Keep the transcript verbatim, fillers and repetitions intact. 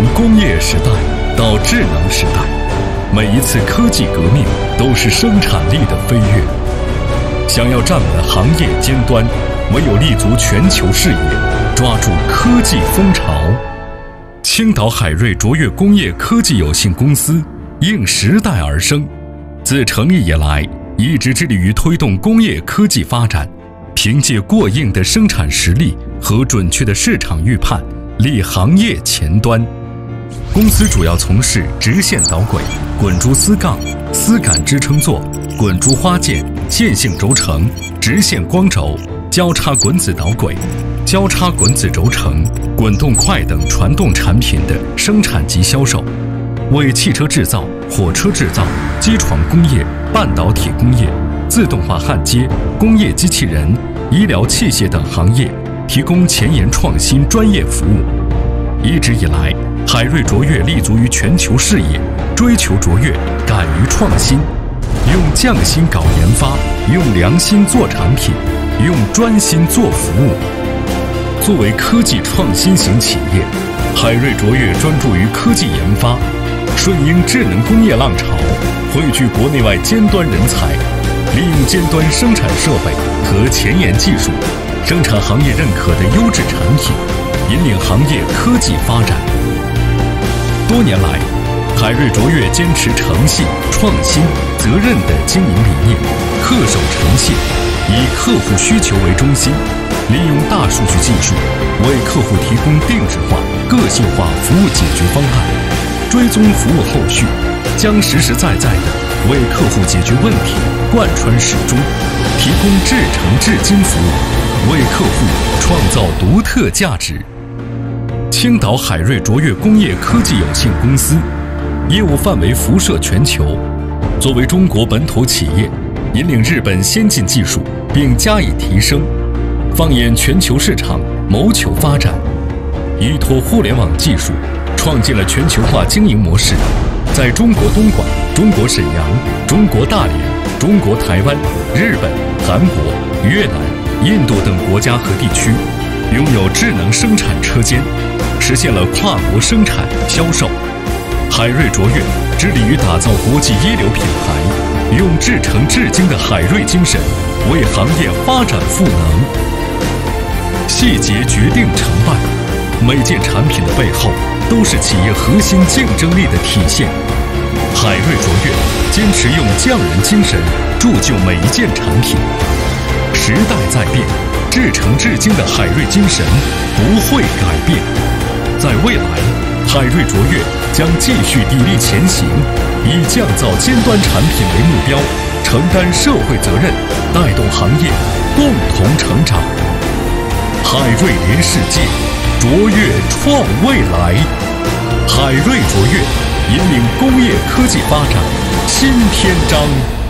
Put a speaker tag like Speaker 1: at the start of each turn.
Speaker 1: 从工业时代到智能时代，每一次科技革命都是生产力的飞跃。想要站稳行业尖端，唯有立足全球视野，抓住科技风潮。青岛海瑞卓越工业科技有限公司应时代而生，自成立以来，一直致力于推动工业科技发展，凭借过硬的生产实力和准确的市场预判，立行业前端。公司主要从事直线导轨、滚珠丝杠、丝杆支撑座、滚珠花件、线性轴承、直线光轴、交叉滚子导轨、交叉滚子轴承、滚动块等传动产品的生产及销售，为汽车制造、火车制造、机床工业、半导体工业、自动化焊接、工业机器人、医疗器械等行业提供前沿创新专业服务。一直以来，海瑞卓越立足于全球视野，追求卓越，敢于创新，用匠心搞研发，用良心做产品，用专心做服务。作为科技创新型企业，海瑞卓越专注于科技研发，顺应智能工业浪潮，汇聚国内外尖端人才，利用尖端生产设备和前沿技术，生产行业认可的优质产品，引领行业科技发展。多年来，海瑞卓越坚持诚信、创新、责任的经营理念，恪守诚信，以客户需求为中心，利用大数据技术，为客户提供定制化、个性化服务解决方案，追踪服务后续，将实实在在地为客户解决问题贯穿始终，提供至诚至精服务，为客户创造独特价值。青岛海瑞卓越工业科技有限公司业务范围辐射全球，作为中国本土企业，引领日本先进技术并加以提升，放眼全球市场，谋求发展，依托互联网技术，创建了全球化经营模式，在中国东莞、中国沈阳、中国大连、中国台湾、日本、韩国、越南、印度等国家和地区拥有智能生产车间，实现了跨国生产销售。海瑞卓越致力于打造国际一流品牌，用至诚至精的海瑞精神为行业发展赋能。细节决定成败，每件产品的背后都是企业核心竞争力的体现。海瑞卓越坚持用匠人精神铸就每一件产品。时代在变，至诚至精的海瑞精神不会改变。在未来，海瑞卓越将继续砥砺前行，以降造尖端产品为目标，承担社会责任，带动行业共同成长。海瑞联世界，卓越创未来。海瑞卓越引领工业科技发展新篇章。